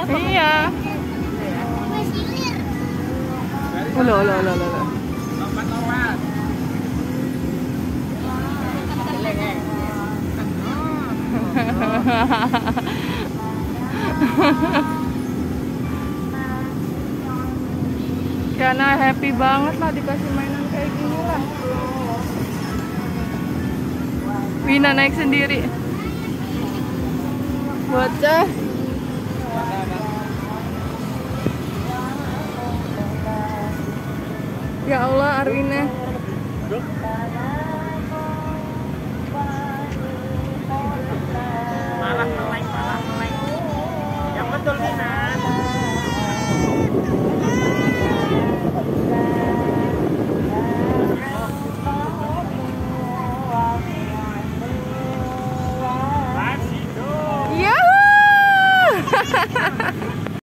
Iya. Loh. Lompat-lompat. Karena happy banget lah dikasih mainan kayak gini lah. Wina naik sendiri. Bocah. Ya Allah, Arwina. Malah meleng. Yang betul Wina.